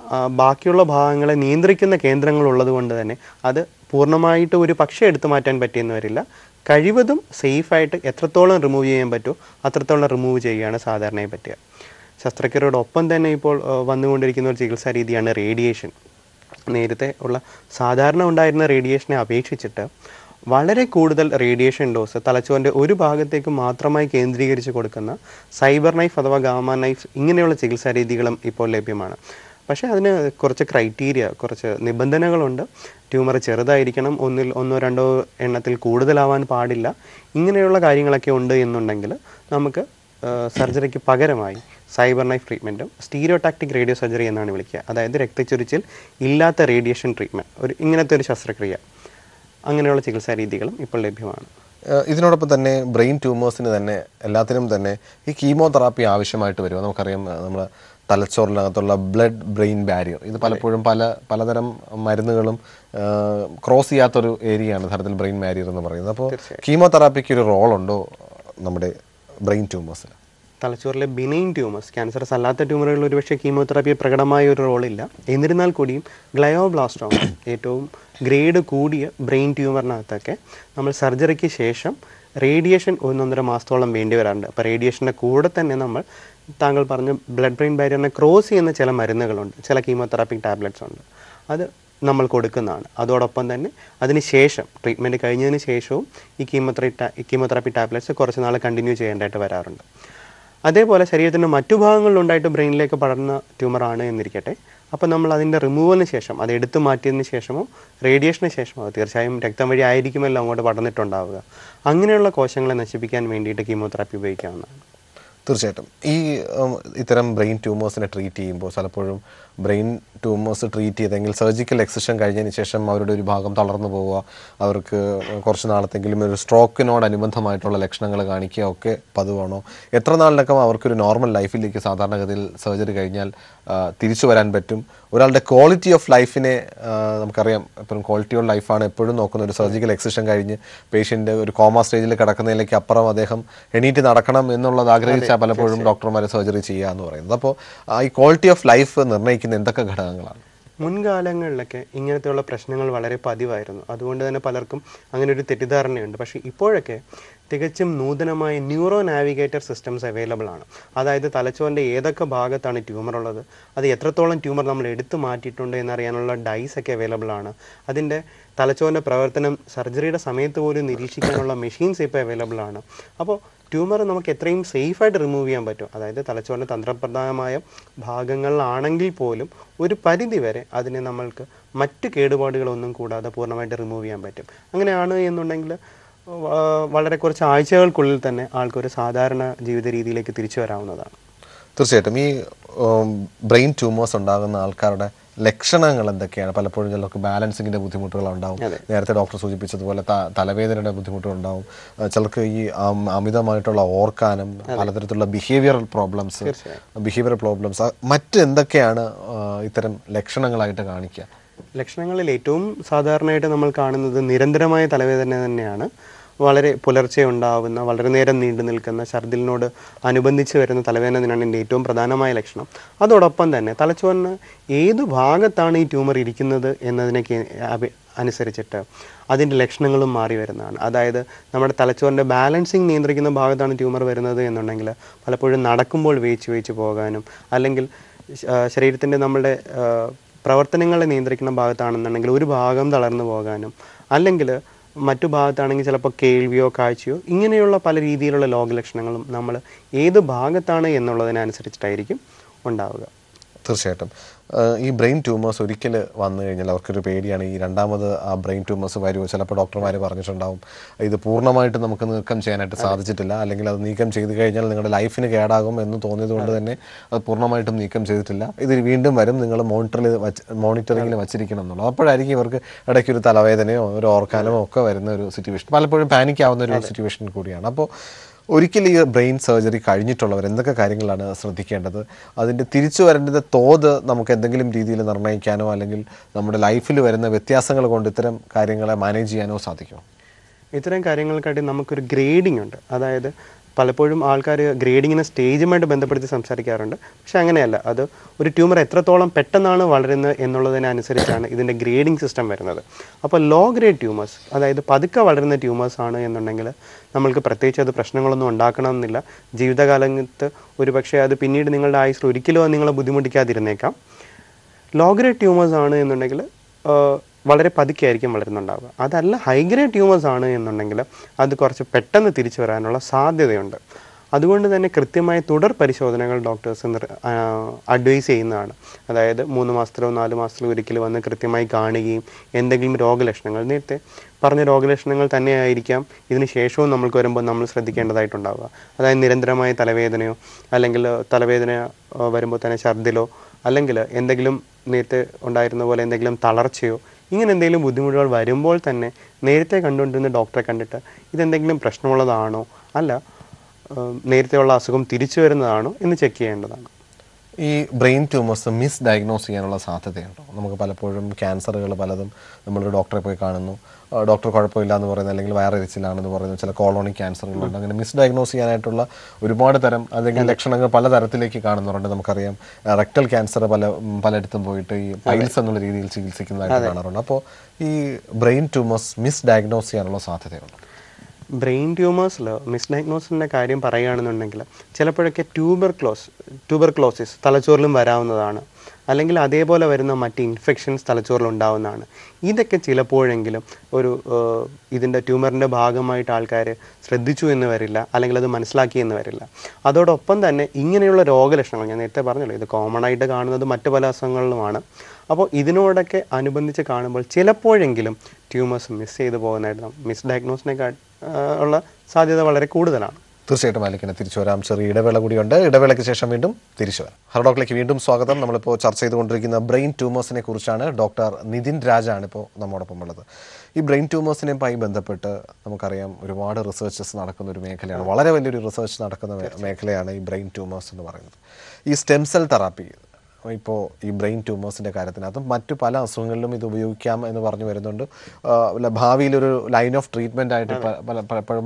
ബാക്കിയുള്ള ഭാഗങ്ങളെ നിയന്ത്രിക്കുന്ന കേന്ദ്രങ്ങളുള്ളത് കൊണ്ട് തന്നെ അത് പൂർണ്ണമായിട്ട് ഒരു പക്ഷേ എടുത്തു മാറ്റാൻ പറ്റിയെന്ന് വരില്ല. കഴിവതും സേഫായിട്ട് എത്രത്തോളം റിമൂവ് ചെയ്യാൻ പറ്റുമോ അത്രത്തോളം റിമൂവ് ചെയ്യുകയാണ് സാധാരണയായി പറ്റുക. ശസ്ത്രക്രിയയോടൊപ്പം തന്നെ ഇപ്പോൾ വന്നുകൊണ്ടിരിക്കുന്ന ഒരു ചികിത്സാ രീതിയാണ് റേഡിയേഷൻ. നേരത്തെ ഉള്ള സാധാരണ ഉണ്ടായിരുന്ന റേഡിയേഷനെ അപേക്ഷിച്ചിട്ട് വളരെ കൂടുതൽ റേഡിയേഷൻ ഡോസ് തലച്ചോറിൻ്റെ ഒരു ഭാഗത്തേക്ക് മാത്രമായി കേന്ദ്രീകരിച്ച് കൊടുക്കുന്ന സൈബർ നൈഫ് അഥവാ ഗാമ നൈഫ് ഇങ്ങനെയുള്ള ചികിത്സാ രീതികളും ഇപ്പോൾ ലഭ്യമാണ്. പക്ഷേ അതിന് കുറച്ച് ക്രൈറ്റീരിയ, കുറച്ച് നിബന്ധനകളുണ്ട്. ട്യൂമർ ചെറുതായിരിക്കണം, ഒന്നോ രണ്ടോ എണ്ണത്തിൽ കൂടുതലാവാൻ പാടില്ല. ഇങ്ങനെയുള്ള കാര്യങ്ങളൊക്കെ ഉണ്ട് എന്നുണ്ടെങ്കിൽ നമുക്ക് സർജറിക്ക് പകരമായി സൈബർ നൈഫ് ട്രീറ്റ്മെൻറ്റും സ്റ്റീരിയോടാക്റ്റിക് റേഡിയോ സർജറി എന്നാണ് വിളിക്കുക. അതായത് രക്തച്ചൊരിച്ചിൽ ഇല്ലാത്ത റേഡിയേഷൻ ട്രീറ്റ്മെൻറ്റ്, ഇങ്ങനത്തെ ഒരു ശസ്ത്രക്രിയ, അങ്ങനെയുള്ള ചികിത്സാ രീതികളും ഇപ്പോൾ ലഭ്യമാണ്. ഇതിനോടൊപ്പം തന്നെ ബ്രെയിൻ ട്യൂമേഴ്സിന് തന്നെ എല്ലാത്തിനും തന്നെ ഈ കീമോതെറാപ്പി ആവശ്യമായിട്ട് വരുമോ? നമുക്കറിയാം നമ്മുടെ തലച്ചോറിനകത്തുള്ള ബ്ലഡ് ബ്രെയിൻ ബാരിയർ ഇത് പലപ്പോഴും പലതരം മരുന്നുകളും ക്രോസ് ചെയ്യാത്തൊരു ഏരിയയാണ് യഥാർത്ഥത്തിൽ ബ്രെയിൻ ബാരിയർ എന്ന് പറയുന്നത്. അപ്പോൾ കീമോതെറാപ്പിക്ക് ഒരു റോളുണ്ടോ നമ്മുടെ ബ്രെയിൻ ട്യൂമേഴ്സിന്? തലച്ചോറിലെ ബിനൈൻ ട്യൂമേഴ്സ്, ക്യാൻസറസ് അല്ലാത്ത ട്യൂമറുകളിൽ ഒരുപക്ഷെ കീമോതെറാപ്പി പ്രകടമായ ഒരു റോളില്ല. എന്നിരുന്നാൽ കൂടിയും ഗ്ലയോബ്ലാസ്റ്റോമ, ഏറ്റവും ഗ്രേഡ് കൂടിയ ബ്രെയിൻ ട്യൂമറിനകത്തൊക്കെ നമ്മൾ സർജറിക്ക് ശേഷം റേഡിയേഷൻ 1-1.5 മാസത്തോളം വേണ്ടി വരാറുണ്ട്. അപ്പോൾ റേഡിയേഷൻ്റെ കൂടെ തന്നെ നമ്മൾ താങ്കൾ പറഞ്ഞ ബ്ലഡ് ബ്രെയിൻ ബാരിയറിനെ ക്രോസ് ചെയ്യുന്ന ചില മരുന്നുകളുണ്ട്, ചില കീമോതെറാപ്പിക് ടാബ്ലറ്റ്സ് ഉണ്ട്, അത് നമ്മൾ കൊടുക്കുന്നതാണ്. അതോടൊപ്പം തന്നെ അതിന് ശേഷം ട്രീറ്റ്മെൻറ്റ് കഴിഞ്ഞതിന് ശേഷവും ഈ കീമോതെറാപ്പി ടാബ്ലറ്റ്സ് കുറച്ച് നാൾ കണ്ടിന്യൂ ചെയ്യേണ്ടതായിട്ട് വരാറുണ്ട്. അതേപോലെ ശരീരത്തിൻ്റെ മറ്റു ഭാഗങ്ങളിലുണ്ടായിട്ട് ബ്രെയിനിലേക്ക് പടർന്ന ട്യൂമറാണ് എന്നിരിക്കട്ടെ, അപ്പോൾ നമ്മൾ അതിൻ്റെ റിമൂവലിന് ശേഷം, അത് എടുത്തു മാറ്റിയതിന് ശേഷമോ റേഡിയേഷന് ശേഷമോ, തീർച്ചയായും രക്തം വഴി ആയിരിക്കുമല്ലോ അങ്ങോട്ട് പടർന്നിട്ടുണ്ടാവുക, അങ്ങനെയുള്ള കോശങ്ങളെ നശിപ്പിക്കാൻ വേണ്ടിയിട്ട് കീമോതെറാപ്പി ഉപയോഗിക്കാവുന്നതാണ്. തീർച്ചയായിട്ടും ഈ ഇത്തരം ബ്രെയിൻ ട്യൂമേഴ്സിനെ ട്രീറ്റ് ചെയ്യുമ്പോൾ പലപ്പോഴും ബ്രെയിൻ ട്യൂമേഴ്സ് ട്രീറ്റ് ചെയ്തെങ്കിൽ സർജിക്കൽ എക്സിഷൻ കഴിഞ്ഞതിന് ശേഷം അവരുടെ ഒരു ഭാഗം തളർന്നു പോവുക, അവർക്ക് കുറച്ച് നാളത്തെങ്കിലും ഒരു സ്ട്രോക്കിനോടനുബന്ധമായിട്ടുള്ള ലക്ഷണങ്ങൾ കാണിക്കുക ഒക്കെ പതിവാണോ? എത്ര നാളിനൊക്കെ അവർക്കൊരു നോർമൽ ലൈഫിലേക്ക് സാധാരണഗതിയിൽ സർജറി കഴിഞ്ഞാൽ തിരിച്ചു വരാൻ പറ്റും? ഒരാളുടെ ക്വാളിറ്റി ഓഫ് ലൈഫിനെ നമുക്കറിയാം, എപ്പോഴും ക്വാളിറ്റി ഓഫ് ലൈഫാണ് എപ്പോഴും നോക്കുന്ന. ഒരു സർജിക്കൽ എക്സിഷൻ കഴിഞ്ഞ് പേഷ്യൻ്റ് ഒരു കോമ സ്റ്റേജിൽ കിടക്കുന്നതിലേക്ക് അപ്പുറം അദ്ദേഹം എണീറ്റ് നടക്കണം എന്നുള്ളത് ആഗ്രഹിച്ചാൽ പലപ്പോഴും ഡോക്ടർമാർ സർജറി ചെയ്യുക എന്ന് പറയുന്നത്. അപ്പോൾ ഈ ക്വാളിറ്റി ഓഫ് ലൈഫ് നിർണ്ണയിക്കുന്ന എന്തൊക്കെ ഘടകങ്ങളാണ്? മുൻകാലങ്ങളിലൊക്കെ ഇങ്ങനത്തെയുള്ള പ്രശ്നങ്ങൾ വളരെ പതിവായിരുന്നു. അതുകൊണ്ട് തന്നെ പലർക്കും അങ്ങനെ ഒരു തെറ്റിദ്ധാരണയുണ്ട്. പക്ഷേ ഇപ്പോഴൊക്കെ തികച്ചും നൂതനമായ ന്യൂറോ നാവിഗേറ്റർ സിസ്റ്റംസ് അവൈലബിൾ ആണ്. അതായത് തലച്ചോറിൻ്റെ ഏതൊക്കെ ഭാഗത്താണ് ട്യൂമർ ഉള്ളത്, അത് എത്രത്തോളം ട്യൂമർ നമ്മൾ എടുത്തു മാറ്റിയിട്ടുണ്ട് എന്നറിയാനുള്ള ഡൈസ് ഒക്കെ അവൈലബിൾ ആണ്. അതിൻ്റെ തലച്ചോറിൻ്റെ പ്രവർത്തനം സർജറിയുടെ സമയത്ത് പോലും നിരീക്ഷിക്കാനുള്ള മെഷീൻസ് ഇപ്പോൾ അവൈലബിൾ ആണ്. അപ്പോൾ ട്യൂമർ നമുക്ക് എത്രയും സേഫായിട്ട് റിമൂവ് ചെയ്യാൻ പറ്റും. അതായത് തലച്ചോറിൻ്റെ തന്ത്രപ്രധാനമായ ഭാഗങ്ങളിലാണെങ്കിൽ പോലും ഒരു പരിധി വരെ അതിനെ നമ്മൾക്ക് മറ്റ് കേടുപാടുകളൊന്നും കൂടാതെ പൂർണ്ണമായിട്ട് റിമൂവ് ചെയ്യാൻ പറ്റും. അങ്ങനെയാണ് എന്നുണ്ടെങ്കിൽ വളരെ കുറച്ച് ആഴ്ചകൾക്കുള്ളിൽ തന്നെ ആൾക്കൊരു സാധാരണ ജീവിത രീതിയിലേക്ക് തിരിച്ചു വരാവുന്നതാണ്. തീർച്ചയായിട്ടും ഈ ബ്രെയിൻ ട്യൂമേഴ്സ് ഉണ്ടാകുന്ന ആൾക്കാരുടെ ലക്ഷണങ്ങൾ എന്തൊക്കെയാണ്? പലപ്പോഴും ചിലർക്ക് ബാലൻസിങ്ങിൻ്റെ ബുദ്ധിമുട്ടുകളുണ്ടാവും, നേരത്തെ ഡോക്ടർ സൂചിപ്പിച്ചതുപോലെ തലവേദനയുടെ ബുദ്ധിമുട്ടുകളുണ്ടാവും, ചിലർക്ക് ഈ അമിതമായിട്ടുള്ള ഓർക്കാനും പലതരത്തിലുള്ള ബിഹേവിയറൽ പ്രോബ്ലംസ് മറ്റെന്തൊക്കെയാണ് ഇത്തരം ലക്ഷണങ്ങളായിട്ട് കാണിക്കുക? ലക്ഷണങ്ങളിൽ ഏറ്റവും സാധാരണയായിട്ട് നമ്മൾ കാണുന്നത് നിരന്തരമായ തലവേദന തന്നെയാണ്. വളരെ പുലർച്ചെ ഉണ്ടാവുന്ന, വളരെ നേരം നീണ്ടു നിൽക്കുന്ന, ഛർദിലിനോട് അനുബന്ധിച്ച് വരുന്ന തലവേദന തന്നെയാണ് എൻ്റെ ഏറ്റവും പ്രധാനമായ ലക്ഷണം. അതോടൊപ്പം തന്നെ തലച്ചോറിന് ഏതു ഭാഗത്താണ് ഈ ട്യൂമർ ഇരിക്കുന്നത് എന്നതിനൊക്കെ അനുസരിച്ചിട്ട് അതിൻ്റെ ലക്ഷണങ്ങളും മാറി വരുന്നതാണ്. അതായത് നമ്മുടെ തലച്ചോറിൻ്റെ ബാലൻസിങ് നിയന്ത്രിക്കുന്ന ഭാഗത്താണ് ട്യൂമർ വരുന്നത് എന്നുണ്ടെങ്കിൽ പലപ്പോഴും നടക്കുമ്പോൾ വേച്ച് പോകാനും, അല്ലെങ്കിൽ ശരീരത്തിൻ്റെ നമ്മുടെ പ്രവർത്തനങ്ങളെ നിയന്ത്രിക്കുന്ന ഭാഗത്താണെന്നുണ്ടെങ്കിൽ ഒരു ഭാഗം തളർന്നു പോകാനും, അല്ലെങ്കിൽ മറ്റു ഭാഗത്താണെങ്കിൽ ചിലപ്പോൾ കേൾവിയോ കാഴ്ചയോ, ഇങ്ങനെയുള്ള പല രീതിയിലുള്ള രോഗലക്ഷണങ്ങളും നമ്മൾ ഏത് ഭാഗത്താണ് എന്നുള്ളതിനനുസരിച്ചിട്ടായിരിക്കും ഉണ്ടാവുക. തീർച്ചയായിട്ടും ഈ ബ്രെയിൻ ട്യൂമേഴ്സ് ഒരിക്കൽ വന്നു കഴിഞ്ഞാൽ അവർക്കൊരു പേടിയാണ്, ഈ രണ്ടാമത് ആ ബ്രെയിൻ ട്യൂമേഴ്സ് വരുമോ? ചിലപ്പോൾ ഡോക്ടർമാർ പറഞ്ഞിട്ടുണ്ടാവും ഇത് പൂർണ്ണമായിട്ട് നമുക്ക് നീക്കം ചെയ്യാനായിട്ട് സാധിച്ചിട്ടില്ല, അല്ലെങ്കിൽ അത് നീക്കം ചെയ്ത് കഴിഞ്ഞാൽ നിങ്ങളുടെ ലൈഫിന് കേടാകും എന്ന് തോന്നിയത് കൊണ്ട് തന്നെ അത് പൂർണ്ണമായിട്ടും നീക്കം ചെയ്തിട്ടില്ല, ഇത് വീണ്ടും വരും, നിങ്ങൾ മോണിറ്ററിങ്ങിൽ വച്ചിരിക്കണം എന്നുള്ളത്. അപ്പോഴായിരിക്കും ഇവർക്ക് ഇടയ്ക്കൊരു തലവേദനയോ ഒരു ഓർക്കാനോ ഒക്കെ വരുന്ന ഒരു സിറ്റുവേഷൻ, പലപ്പോഴും പാനിക് ആവുന്ന ഒരു സിറ്റുവേഷൻ കൂടിയാണ്. അപ്പോൾ ഒരിക്കലും ഈ ബ്രെയിൻ സർജറി കഴിഞ്ഞിട്ടുള്ളവർ എന്തൊക്കെ കാര്യങ്ങളാണ് ശ്രദ്ധിക്കേണ്ടത്? അതിൻ്റെ തിരിച്ചു വരേണ്ടത് തോത് നമുക്ക് എന്തെങ്കിലും രീതിയിൽ നിർണ്ണയിക്കാനോ അല്ലെങ്കിൽ നമ്മുടെ ലൈഫിൽ വരുന്ന വ്യത്യാസങ്ങൾ കൊണ്ട് ഇത്തരം കാര്യങ്ങളെ മാനേജ് ചെയ്യാനോ സാധിക്കുമോ? ഇത്തരം കാര്യങ്ങൾക്കായിട്ട് നമുക്കൊരു ഗ്രേഡിംഗ് ഉണ്ട്. അതായത് പലപ്പോഴും ആൾക്കാർ ഗ്രേഡിങ്ങിനെ സ്റ്റേജുമായിട്ട് ബന്ധപ്പെടുത്തി സംസാരിക്കാറുണ്ട്. പക്ഷെ അങ്ങനെയല്ല. അത് ഒരു ട്യൂമർ എത്രത്തോളം പെട്ടെന്നാണ് വളരുന്നത് എന്നുള്ളതിനനുസരിച്ചാണ് ഇതിൻ്റെ ഗ്രേഡിംഗ് സിസ്റ്റം വരുന്നത്. അപ്പോൾ ലോ ഗ്രേഡ് ട്യൂമേഴ്സ്, അതായത് പതുക്കെ വളരുന്ന ട്യൂമേഴ്സ് ആണ് എന്നുണ്ടെങ്കിൽ നമ്മൾക്ക് പ്രത്യേകിച്ച് അത് പ്രശ്നങ്ങളൊന്നും ഉണ്ടാക്കണമെന്നില്ല. ജീവിതകാലത്ത് ഒരു പക്ഷേ അത് പിന്നീട് നിങ്ങളുടെ ആയുസ്സിൽ ഒരിക്കലും അത് നിങ്ങളെ ബുദ്ധിമുട്ടിക്കാതിരുന്നേക്കാം. ലോ ഗ്രേഡ് ട്യൂമേഴ്സ് ആണ് എന്നുണ്ടെങ്കിൽ വളരെ പതുക്കെ ആയിരിക്കും വളരുന്നുണ്ടാവുക. അതല്ല ഹൈ ഗ്രേഡ് ട്യൂമേഴ്സ് ആണ് എന്നുണ്ടെങ്കിൽ അത് കുറച്ച് പെട്ടെന്ന് തിരിച്ചു വരാനുള്ള സാധ്യതയുണ്ട്. അതുകൊണ്ട് തന്നെ കൃത്യമായ തുടർ പരിശോധനകൾ ഡോക്ടേഴ്സ് അഡ്വൈസ് ചെയ്യുന്നതാണ്. അതായത് 3 മാസത്തിലോ 4 മാസത്തിലോ ഒരിക്കൽ വന്ന് കൃത്യമായി കാണുകയും എന്തെങ്കിലും രോഗലക്ഷണങ്ങൾ, നേരത്തെ പറഞ്ഞ രോഗലക്ഷണങ്ങൾ തന്നെയായിരിക്കാം ഇതിന് ശേഷവും നമ്മൾക്ക് വരുമ്പോൾ നമ്മൾ ശ്രദ്ധിക്കേണ്ടതായിട്ടുണ്ടാവുക. അതായത് നിരന്തരമായ തലവേദനയോ അല്ലെങ്കിൽ തലവേദന വരുമ്പോൾ തന്നെ ഛർദിലോ അല്ലെങ്കിൽ എന്തെങ്കിലും നേരത്തെ ഉണ്ടായിരുന്ന പോലെ എന്തെങ്കിലും തളർച്ചയോ ഇങ്ങനെ എന്തെങ്കിലും ബുദ്ധിമുട്ടുകൾ വരുമ്പോൾ തന്നെ നേരത്തെ കണ്ടുകൊണ്ടിരുന്ന ഡോക്ടറെ കണ്ടിട്ട് ഇതെന്തെങ്കിലും പ്രശ്നമുള്ളതാണോ അല്ല നേരത്തെയുള്ള അസുഖം തിരിച്ചു വരുന്നതാണോ എന്ന് ചെക്ക് ചെയ്യേണ്ടതാണ്. ഈ ബ്രെയിൻ ട്യൂമേഴ്സ് മിസ് ഡയഗ്നോസ് ചെയ്യാനുള്ള സാധ്യതയുണ്ടോ? നമുക്ക് പലപ്പോഴും ക്യാൻസറുകൾ പലതും നമ്മളൊരു ഡോക്ടറെ പോയി കാണുന്നു, ഡോക്ടർ കുഴപ്പമില്ല എന്ന് പറയുന്നത് അല്ലെങ്കിൽ വയറിച്ചിലാണെന്ന് പറയുന്നത് ചില കോളോണിക് ക്യാൻസറുകളുണ്ട്. അങ്ങനെ മിസ് ഡയഗ്നോസ് ചെയ്യാനായിട്ടുള്ള ഒരുപാട് തരം അല്ലെങ്കിൽ ലക്ഷണങ്ങൾ പലതരത്തിലേക്ക് കാണുന്നുണ്ട്. നമുക്കറിയാം റെക്ടൽ ക്യാൻസർ പലയിടത്തും പോയിട്ട് ഈ പൈൽസ് എന്നുള്ള രീതിയിൽ ചികിത്സിക്കുന്നതായിട്ട് കാണാറുണ്ട്. അപ്പോൾ ഈ ബ്രെയിൻ ട്യൂമേഴ്സ് മിസ് ഡയഗ്നോസ് ചെയ്യാനുള്ള സാധ്യതയുണ്ട്? ബ്രെയിൻ ട്യൂമേഴ്സിൽ മിസ് ഡയഗ്നോസിൻ്റെ കാര്യം പറയുകയാണെന്നുണ്ടെങ്കിൽ ചിലപ്പോഴൊക്കെ ട്യൂബർക്ലോസിസ് തലച്ചോറിലും വരാവുന്നതാണ്. അല്ലെങ്കിൽ അതേപോലെ വരുന്ന മറ്റ് ഇൻഫെക്ഷൻസ് തലച്ചോറിലുണ്ടാവുന്നതാണ്. ഇതൊക്കെ ചിലപ്പോഴെങ്കിലും ഒരു ഇതിൻ്റെ ട്യൂമറിൻ്റെ ഭാഗമായിട്ട് ആൾക്കാർ ശ്രദ്ധിച്ചു എന്ന് വരില്ല, അല്ലെങ്കിൽ അത് മനസ്സിലാക്കി എന്ന് വരില്ല. അതോടൊപ്പം തന്നെ ഇങ്ങനെയുള്ള രോഗലക്ഷണങ്ങൾ ഞാൻ നേരത്തെ പറഞ്ഞല്ലോ, ഇത് കോമൺ ആയിട്ട് കാണുന്നത് മറ്റ് പല അസുഖങ്ങളിലുമാണ്. അപ്പോൾ ഇതിനോടൊക്കെ അനുബന്ധിച്ച് കാണുമ്പോൾ ചിലപ്പോഴെങ്കിലും ട്യൂമേഴ്സ് മിസ് ചെയ്തു പോകുന്നതായിട്ട് മിസ് ഡയഗ്നോസിനേക്കാൾ ഉള്ള സാധ്യത വളരെ കൂടുതലാണ്. തീർച്ചയായിട്ടും ആലിക്കനെ തിരിച്ചു വരാം. ചെറിയ ഇടവേള കൂടിയുണ്ട്. ഇടവേളയ്ക്ക് ശേഷം വീണ്ടും തിരിച്ചു വരാം. ഹലോ ഡോക്ടറിലേക്ക് വീണ്ടും സ്വാഗതം. നമ്മളിപ്പോൾ ചർച്ച ചെയ്തുകൊണ്ടിരിക്കുന്ന ബ്രെയിൻ ട്യൂമേഴ്സിനെ കുറിച്ചാണ്. ഡോക്ടർ നിതിൻ രാജാണ് ഇപ്പോൾ നമ്മോടൊപ്പം ഉള്ളത്. ഈ ബ്രെയിൻ ട്യൂമേഴ്സിനെയുമായി ബന്ധപ്പെട്ട് നമുക്കറിയാം ഒരുപാട് റിസർച്ചസ് നടക്കുന്ന ഒരു മേഖലയാണ്. വളരെ വലിയൊരു റിസർച്ച് നടക്കുന്ന മേഖലയാണ് ഈ ബ്രെയിൻ ട്യൂമേഴ്സ് എന്ന് പറയുന്നത്. ഈ സ്റ്റെം സെൽ തെറാപ്പി ഇപ്പോൾ ഈ ബ്രെയിൻ ട്യൂമേഴ്സിൻ്റെ കാര്യത്തിനകത്തും മറ്റു പല അസുഖങ്ങളിലും ഇത് ഉപയോഗിക്കാം എന്ന് പറഞ്ഞു വരുന്നുണ്ട്. ഭാവിയിലൊരു ലൈൻ ഓഫ് ട്രീറ്റ്മെൻ്റ് ആയിട്ട് പലപ്പോഴും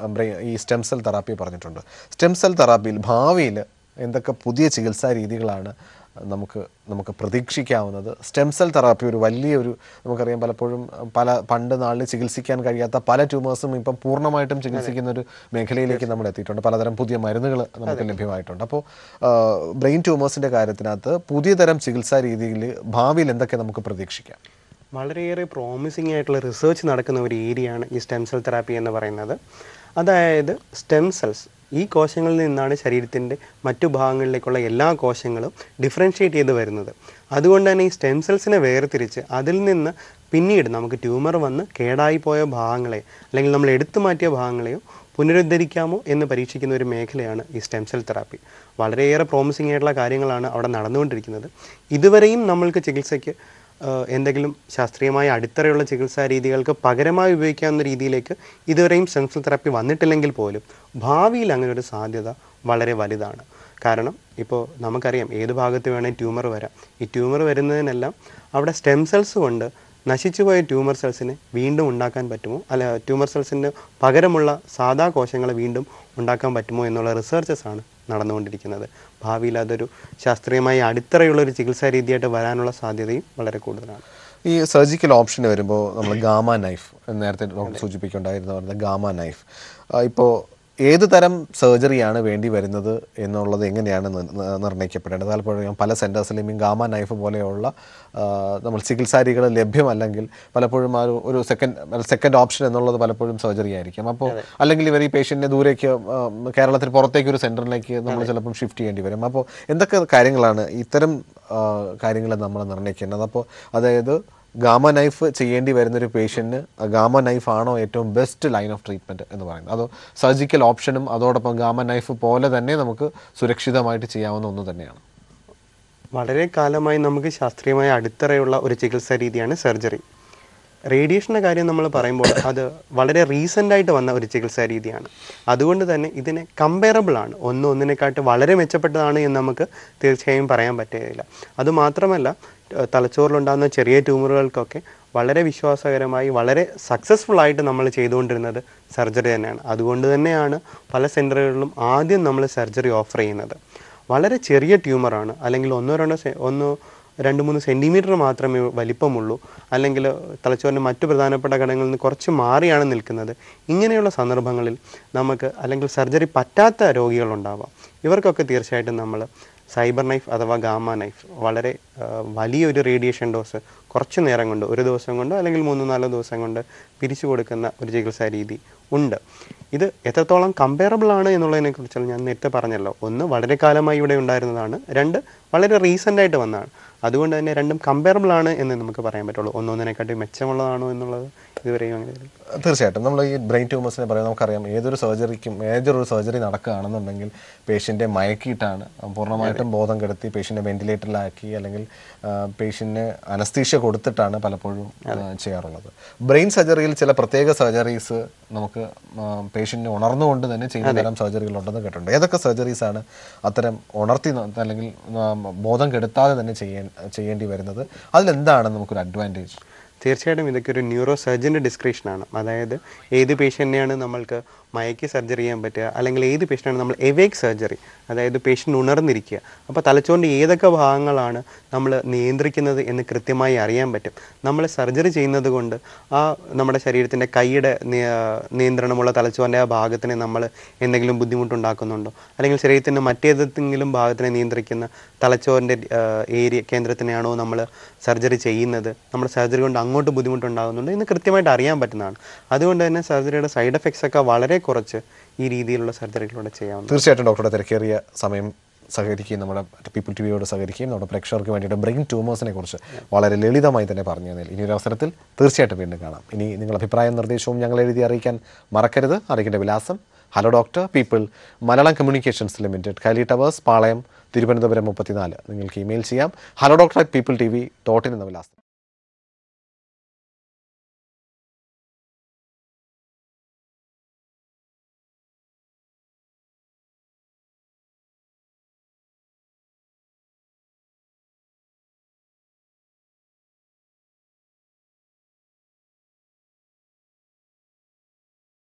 ഈ സ്റ്റെം സെൽ തെറാപ്പി പറഞ്ഞിട്ടുണ്ട്. സ്റ്റെം സെൽ തെറാപ്പിയിൽ ഭാവിയിൽ എന്തൊക്കെ പുതിയ ചികിത്സാ രീതികളാണ് നമുക്ക് പ്രതീക്ഷിക്കാവുന്നത്? സ്റ്റെം സെൽ തെറാപ്പി ഒരു വലിയൊരു, നമുക്കറിയാം പലപ്പോഴും പണ്ട് നാളിൽ ചികിത്സിക്കാൻ കഴിയാത്ത പല ട്യൂമേഴ്സും ഇപ്പം പൂർണ്ണമായിട്ടും ചികിത്സിക്കുന്ന ഒരു മേഖലയിലേക്ക് നമ്മൾ എത്തിയിട്ടുണ്ട്. പലതരം പുതിയ മരുന്നുകൾ നമുക്ക് ലഭ്യമായിട്ടുണ്ട്. അപ്പോൾ ബ്രെയിൻ ട്യൂമേഴ്സിൻ്റെ കാര്യത്തിനകത്ത് പുതിയ തരം ചികിത്സാ രീതിയിൽ ഭാവിയിൽ എന്തൊക്കെ നമുക്ക് പ്രതീക്ഷിക്കാം? വളരെയേറെ പ്രോമിസിംഗ് ആയിട്ടുള്ള റിസർച്ച് നടക്കുന്ന ഒരു ഏരിയയാണ് ഈ സ്റ്റെം സെൽ തെറാപ്പി എന്ന് പറയുന്നത്. അതായത് സ്റ്റെം സെൽസ് ഈ കോശങ്ങളിൽ നിന്നാണ് ശരീരത്തിൻ്റെ മറ്റു ഭാഗങ്ങളിലേക്കുള്ള എല്ലാ കോശങ്ങളും ഡിഫറൻഷ്യേറ്റ് ചെയ്ത് വരുന്നത്. അതുകൊണ്ട് തന്നെ ഈ സ്റ്റെം സെൽസിനെ വേർതിരിച്ച് അതിൽ നിന്ന് പിന്നീട് നമുക്ക് ട്യൂമർ വന്ന് കേടായിപ്പോയ ഭാഗങ്ങളെ അല്ലെങ്കിൽ നമ്മൾ എടുത്തു മാറ്റിയ ഭാഗങ്ങളെയോ പുനരുദ്ധരിക്കാമോ എന്ന് പരീക്ഷിക്കുന്ന ഒരു മേഖലയാണ് ഈ സ്റ്റെം സെൽ തെറാപ്പി. വളരെയേറെ പ്രോമിസിംഗ് ആയിട്ടുള്ള കാര്യങ്ങളാണ് അവിടെ നടന്നുകൊണ്ടിരിക്കുന്നത്. ഇതുവരെയും നമ്മൾക്ക് ചികിത്സയ്ക്ക് എന്തെങ്കിലും ശാസ്ത്രീയമായ അടിത്തറയുള്ള ചികിത്സാ രീതികൾക്ക് പകരമായി ഉപയോഗിക്കാവുന്ന രീതിയിലേക്ക് ഇതുവരെയും സ്റ്റെം സെൽ തെറാപ്പി വന്നിട്ടില്ലെങ്കിൽ പോലും ഭാവിയിൽ അങ്ങനെ ഒരു സാധ്യത വളരെ വലുതാണ്. കാരണം ഇപ്പോൾ നമുക്കറിയാം ഏത് ഭാഗത്ത് വേണമെങ്കിൽ ട്യൂമർ വരാം. ഈ ട്യൂമർ വരുന്നതിനെല്ലാം അവിടെ സ്റ്റെം സെൽസ് കൊണ്ട് നശിച്ചുപോയ ട്യൂമർ സെൽസിനെ വീണ്ടും ഉണ്ടാക്കാൻ പറ്റുമോ, അല്ല ട്യൂമർ സെൽസിന് പകരമുള്ള സാധാ കോശങ്ങളെ വീണ്ടും ഉണ്ടാക്കാൻ പറ്റുമോ എന്നുള്ള റിസർച്ചസാണ് നടന്നുകൊണ്ടിരിക്കുന്നത്. ഭാവിയിൽ അതൊരു ശാസ്ത്രീയമായി അടിത്തറയുള്ളൊരു ചികിത്സാ രീതിയായിട്ട് വരാനുള്ള സാധ്യതയും വളരെ കൂടുതലാണ്. ഈ സർജിക്കൽ ഓപ്ഷന് വരുമ്പോൾ നമ്മൾ ഗാമ നൈഫ് നേരത്തെ ഡോക്ടർ സൂചിപ്പിക്കുന്നുണ്ടായിരുന്നു പറഞ്ഞത് ഗാമ നൈഫ്. ഇപ്പോൾ ഏത് തരം സർജറിയാണ് വേണ്ടി വരുന്നത് എന്നുള്ളത് എങ്ങനെയാണ് നിർണ്ണയിക്കപ്പെടേണ്ടത്? പലപ്പോഴും പല സെൻറ്റേഴ്സിലും ഈ ഗാമ നൈഫ് പോലെയുള്ള നമ്മൾ ചികിത്സാരികൾ ലഭ്യമല്ലെങ്കിൽ പലപ്പോഴും ഒരു സെക്കൻഡ് ഓപ്ഷൻ എന്നുള്ളത് പലപ്പോഴും സർജറി ആയിരിക്കും. അപ്പോൾ അല്ലെങ്കിൽ ഇവർ ഈ പേഷ്യൻറ്റിനെ ദൂരേക്ക് കേരളത്തിന് പുറത്തേക്ക് ഒരു സെൻറ്ററിലേക്ക് നമ്മൾ ചിലപ്പം ഷിഫ്റ്റ് ചെയ്യേണ്ടി വരും. അപ്പോൾ എന്തൊക്കെ കാര്യങ്ങളാണ് ഇത്തരം കാര്യങ്ങൾ നമ്മൾ നിർണ്ണയിക്കേണ്ടത്? അപ്പോൾ അതായത് ഗാമ നൈഫ് ചെയ്യേണ്ടി വരുന്നൊരു പേഷ്യൻറ്റിന് ഗാമ നൈഫ് ആണോ ഏറ്റവും ബെസ്റ്റ് ലൈൻ ഓഫ് ട്രീറ്റ്മെൻറ്റ് എന്ന് പറയുന്നത്? അതോ സർജിക്കൽ ഓപ്ഷനും അതോടൊപ്പം ഗാമ നൈഫ് പോലെ തന്നെ നമുക്ക് സുരക്ഷിതമായിട്ട് ചെയ്യാവുന്ന ഒന്ന് തന്നെയാണ്? വളരെ കാലമായി നമുക്ക് ശാസ്ത്രീയമായ അടിത്തറയുള്ള ഒരു ചികിത്സാ രീതിയാണ് സർജറി. റേഡിയേഷൻ്റെ കാര്യം നമ്മൾ പറയുമ്പോൾ അത് വളരെ റീസെൻ്റായിട്ട് വന്ന ഒരു ചികിത്സാ രീതിയാണ്. അതുകൊണ്ട് തന്നെ ഇതിനെ കമ്പയറബിൾ ആണ്, ഒന്നിനെക്കാട്ട് വളരെ മെച്ചപ്പെട്ടതാണ് എന്ന് നമുക്ക് തീർച്ചയായും പറയാൻ പറ്റുകയില്ല. അതുമാത്രമല്ല, തലച്ചോറിലുണ്ടാകുന്ന ചെറിയ ട്യൂമറുകൾക്കൊക്കെ വളരെ വിശ്വാസകരമായി വളരെ സക്സസ്ഫുൾ ആയിട്ട് നമ്മൾ ചെയ്തുകൊണ്ടിരുന്നത് സർജറി തന്നെയാണ്. അതുകൊണ്ട് തന്നെയാണ് പല സെൻറ്ററുകളിലും ആദ്യം നമ്മൾ സർജറി ഓഫർ ചെയ്യുന്നത്. വളരെ ചെറിയ ട്യൂമറാണ്, അല്ലെങ്കിൽ 1-2-3 സെൻറ്റിമീറ്റർ മാത്രമേ വലിപ്പമുള്ളൂ, അല്ലെങ്കിൽ തലച്ചോറിൻ്റെ മറ്റു പ്രധാനപ്പെട്ട ഘടകങ്ങളിൽ നിന്ന് കുറച്ച് മാറിയാണ് നിൽക്കുന്നത്. ഇങ്ങനെയുള്ള സന്ദർഭങ്ങളിൽ നമുക്ക്, അല്ലെങ്കിൽ സർജറി പറ്റാത്ത രോഗികളുണ്ടാവാം, ഇവർക്കൊക്കെ തീർച്ചയായിട്ടും നമ്മൾ സൈബർ നൈഫ് അഥവാ ഗാമ നൈഫ്, വളരെ വലിയൊരു റേഡിയേഷൻ ഡോസ് കുറച്ച് നേരം കൊണ്ട്, ഒരു ദിവസം കൊണ്ട് അല്ലെങ്കിൽ 3-4 ദിവസം കൊണ്ട് പിരിച്ചു കൊടുക്കുന്ന ഒരു ചികിത്സാ രീതി ഉണ്ട്. ഇത് എത്രത്തോളം കമ്പയറബിൾ ആണ് എന്നുള്ളതിനെക്കുറിച്ചുള്ള ഞാൻ നേരത്തെ പറഞ്ഞല്ലോ. ഒന്ന്, വളരെ കാലമായി ഇവിടെ ഉണ്ടായിരുന്നതാണ്. 2, വളരെ റീസെൻ്റായിട്ട് വന്നതാണ്. അതുകൊണ്ട് തന്നെ രണ്ടും കമ്പയറബിൾ ആണ് എന്ന് നമുക്ക് പറയാൻ പറ്റുള്ളൂ. ഒന്നൊന്നിനെക്കാട്ടി മെച്ചമുള്ളതാണോ എന്നുള്ളത് ഇതുവരെയും അങ്ങനെ. തീർച്ചയായിട്ടും നമ്മൾ ഈ ബ്രെയിൻ ട്യൂമേഴ്സിനെ പറയുമ്പോൾ നമുക്കറിയാം, ഏതൊരു സർജറി നടക്കുകയാണെന്നുണ്ടെങ്കിൽ പേഷ്യൻറ്റിനെ മയക്കിയിട്ടാണ്, പൂർണ്ണമായിട്ടും ബോധം കെടുത്തി പേഷ്യൻറ്റിനെ വെന്റിലേറ്ററിലാക്കി അല്ലെങ്കിൽ പേഷ്യൻറ്റിന് അനസ്തീഷ്യ കൊടുത്തിട്ടാണ് പലപ്പോഴും ചെയ്യാറുള്ളത്. ബ്രെയിൻ സർജറിയിൽ ചില പ്രത്യേക സർജറീസ് നമുക്ക് പേഷ്യൻറ്റിനെ ഉണർന്നുകൊണ്ട് തന്നെ ചെയ്യുന്ന തരം സർജറികളുണ്ടെന്ന് കേട്ടിട്ടുണ്ട്. ഏതൊക്കെ സർജറീസാണ് അത്തരം ഉണർത്തി അല്ലെങ്കിൽ ബോധം കെടുത്താതെ തന്നെ ചെയ്യേണ്ടി വരുന്നത്? അതിലെന്താണ് നമുക്കൊരു അഡ്വാൻറ്റേജ്? തീർച്ചയായിട്ടും ഇതൊക്കെ ഒരു ന്യൂറോ സർജൻ്റെ ഡിസ്ക്രിപ്ഷനാണ്. അതായത് ഏത് പേഷ്യൻ്റിനെയാണ് നമ്മൾക്ക് മയക്കി സർജറി ചെയ്യാൻ പറ്റുക, അല്ലെങ്കിൽ ഏത് പേഷ്യൻ്റാണ് നമ്മൾ എവേക്ക് സർജറി, അതായത് പേഷ്യൻ്റ് ഉണർന്നിരിക്കുക. അപ്പോൾ തലച്ചോറിൻ്റെ ഏതൊക്കെ ഭാഗങ്ങളാണ് നമ്മൾ നിയന്ത്രിക്കുന്നത് എന്ന് കൃത്യമായി അറിയാൻ പറ്റും. നമ്മൾ സർജറി ചെയ്യുന്നത് കൊണ്ട് നമ്മുടെ ശരീരത്തിൻ്റെ കൈയുടെ നിയന്ത്രണമുള്ള തലച്ചോറിൻ്റെ ആ ഭാഗത്തിന് നമ്മൾ എന്തെങ്കിലും ബുദ്ധിമുട്ടുണ്ടാക്കുന്നുണ്ടോ, അല്ലെങ്കിൽ ശരീരത്തിൻ്റെ മറ്റേതെങ്കിലും ഭാഗത്തിനെ നിയന്ത്രിക്കുന്ന തലച്ചോറിൻ്റെ കേന്ദ്രത്തിനെയാണോ നമ്മൾ സർജറി ചെയ്യുന്നത്, നമ്മുടെ സർജറി കൊണ്ട് അങ്ങോട്ട് ബുദ്ധിമുട്ടുണ്ടാകുന്നുണ്ടോ എന്ന് കൃത്യമായിട്ട് അറിയാൻ പറ്റുന്നതാണ്. അതുകൊണ്ട് തന്നെ സർജറിയുടെ സൈഡ് എഫക്ട്സ് ഒക്കെ വളരെ കുറച്ച് ഈ രീതിയിലുള്ള സർജറികളിലൂടെ ചെയ്യാവുന്നത്. തീർച്ചയായിട്ടും ഡോക്ടറുടെ തിരക്കേറിയ സമയം സഹകരിക്കുകയും നമ്മുടെ പീപ്പിൾ ടിവിയോട് സഹകരിക്കുകയും നമ്മുടെ പ്രേക്ഷകർക്ക് വേണ്ടിയിട്ട് ബ്രെയിൻ ട്യൂമേഴ്സിനെ കുറിച്ച് വളരെ ലളിതമായി തന്നെ പറഞ്ഞു തന്നതിൽ ഇനി ഒരു അവസരത്തിൽ തീർച്ചയായിട്ടും വീണ്ടും കാണാം. ഇനി നിങ്ങളുടെ അഭിപ്രായം നിർദ്ദേശവും ഞങ്ങൾ എഴുതി അറിയിക്കാൻ മറക്കരുത്. അറിയിക്കേണ്ട വിലാസം: hello doctor people, Malayalam communications limited, Kaili towers, Palayam, Thiruvananthapuram 34. നിങ്ങൾക്ക് ഇമെയിൽ ചെയ്യാം hello@peopletv.in എന്ന വിലാസം.